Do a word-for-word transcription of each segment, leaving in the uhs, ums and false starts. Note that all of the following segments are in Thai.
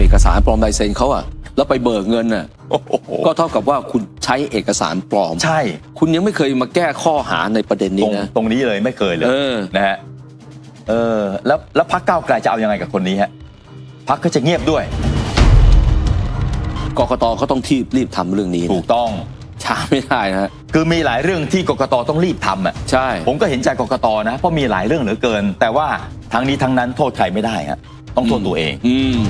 เอกสารปลอมลายเซ็นเขาอะแล้วไปเบิกเงินน่ะก็เท่ากับว่าคุณใช้เอกสารปลอมใช่คุณยังไม่เคยมาแก้ข้อหาในประเด็นนี้นะตรงนี้เลยไม่เคยเลยนะฮะเออแล้วแล้วพรรคก้าวไกลจะเอายังไงกับคนนี้ฮะพรรคก็จะเงียบด้วยกกตเขาต้องที่รีบทำเรื่องนี้ถูกต้องช้าไม่ได้นะคือมีหลายเรื่องที่กกตต้องรีบทำอ่ะใช่ผมก็เห็นใจกกตนะเพราะมีหลายเรื่องเหลือเกินแต่ว่าทั้งนี้ทั้งนั้นโทษใครไม่ได้ฮะต้องโทษตัวเองอืม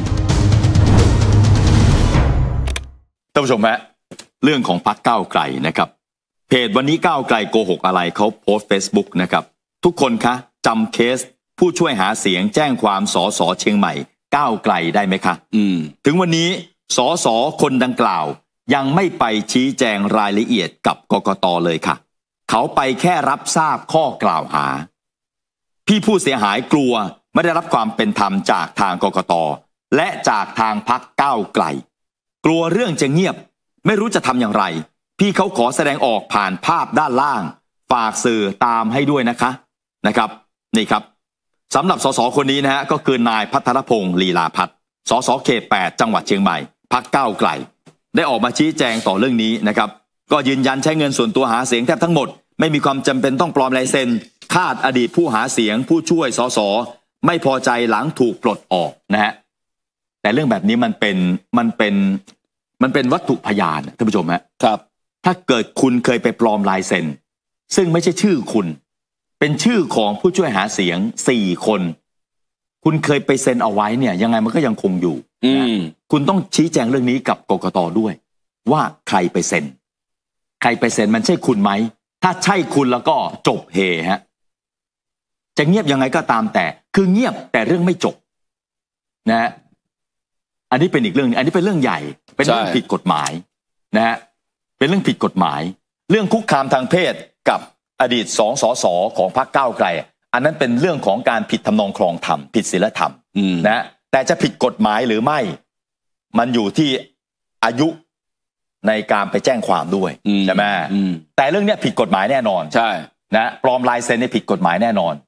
ท่านผู้ชมฮะเรื่องของพรรคก้าวไกลนะครับเพจวันนี้ก้าวไกลโกหกอะไรเขาโพสต์ Facebook นะครับทุกคนคะจำเคสผู้ช่วยหาเสียงแจ้งความสสเชียงใหม่ก้าวไกลได้ไหมคะอืมถึงวันนี้สสคนดังกล่าวยังไม่ไปชี้แจงรายละเอียดกับกกตเลยค่ะเขาไปแค่รับทราบข้อกล่าวหาพี่ผู้เสียหายกลัวไม่ได้รับความเป็นธรรมจากทางกกตและจากทางพรรคก้าวไกลกลัวเรื่องจะเงียบไม่รู้จะทำอย่างไรพี่เขาขอแสดงออกผ่านภาพด้านล่างฝากสื่อตามให้ด้วยนะคะนะครับนี่ครับสำหรับสสคนนี้นะฮะก็คือนายพัทรพงศ์ลีลาพัฒน์สสเขตแปดจังหวัดเชียงใหม่พรรคก้าวไกลได้ออกมาชี้แจงต่อเรื่องนี้นะครับก็ยืนยันใช้เงินส่วนตัวหาเสียงแทบทั้งหมดไม่มีความจำเป็นต้องปลอมลายเซ็นคาดอดีตผู้หาเสียงผู้ช่วยสสไม่พอใจหลังถูกปลดออกนะฮะแต่เรื่องแบบนี้มันเป็นมันเป็นมันเป็นวัตถุพยานท่านผู้ชมฮะครับถ้าเกิดคุณเคยไปปลอมลายเซ็นซึ่งไม่ใช่ชื่อคุณเป็นชื่อของผู้ช่วยหาเสียงสี่คนคุณเคยไปเซ็นเอาไว้เนี่ยยังไงมันก็ยังคงอยู่นะคุณต้องชี้แจงเรื่องนี้กับกกตด้วยว่าใครไปเซ็นใครไปเซ็นมันใช่คุณไหมถ้าใช่คุณแล้วก็จบเฮฮะจะเงียบยังไงก็ตามแต่คือเงียบแต่เรื่องไม่จบนะอันนี้เป็นอีกเรื่องนึงอันนี้เป็นเรื่องใหญ่เป็นเรื่องผิดกฎหมายนะฮะเป็นเรื่องผิดกฎหมายเรื่องคุกคามทางเพศกับอดีตสองสสของพรรคก้าวไกลอันนั้นเป็นเรื่องของการผิดทำนองคลองธรรมผิดศีลธรรมนะแต่จะผิดกฎหมายหรือไม่มันอยู่ที่อายุในการไปแจ้งความด้วยใช่ไหมแต่เรื่องนี้ผิดกฎหมายแน่นอนใช่นะปลอมลายเซ็นนี่ผิดกฎหมายแน่นอน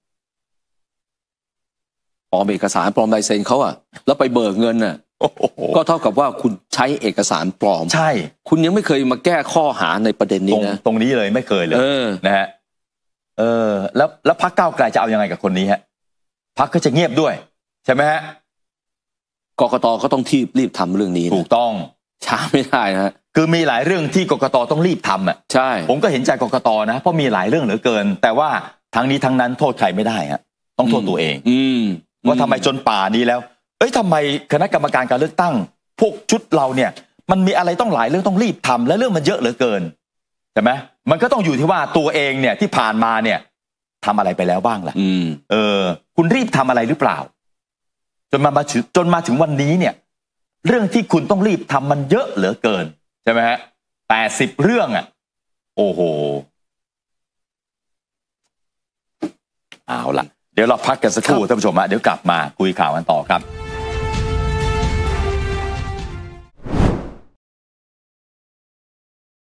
ปลอมเอกสารปลอมลายเซ็นเขาอะแล้วไปเบิกเงินน่ะก็เท่ากับว่าคุณใช้เอกสารปลอมใช่คุณยังไม่เคยมาแก้ข้อหาในประเด็นนี้นะตรงนี้เลยไม่เคยเลยนะฮะเออแล้วแล้วพรรคก้าวไกลจะเอายังไงกับคนนี้ฮะพรรคก็จะเงียบด้วยใช่ไหมฮะกกตเขาต้องที่รีบทำเรื่องนี้ถูกต้องช้าไม่ได้นะคือมีหลายเรื่องที่กกตต้องรีบทำอ่ะใช่ผมก็เห็นใจกกตนะเพราะมีหลายเรื่องเหลือเกินแต่ว่าทั้งนี้ทั้งนั้นโทษใครไม่ได้ฮะต้องโทษตัวเองอืมว่าทำไมจนป่านี้แล้วเอ้ยทำไมคณะกรรมการการเลือกตั้งพวกชุดเราเนี่ยมันมีอะไรต้องหลายเรื่องต้องรีบทำและเรื่องมันเยอะเหลือเกินใช่ไหมมันก็ต้องอยู่ที่ว่าตัวเองเนี่ยที่ผ่านมาเนี่ยทำอะไรไปแล้วบ้างล่ะเออคุณรีบทำอะไรหรือเปล่าจนมามาถึงจนมาถึงวันนี้เนี่ยเรื่องที่คุณต้องรีบทำมันเยอะเหลือเกินใช่ไหมฮะแปดสิบเรื่องอ่ะโอ้โหเอาล่ะเดี๋ยวเราพักกันสักครู่ท่านผู้ชมฮะเดี๋ยวกลับมาคุยข่าวกันต่อครับ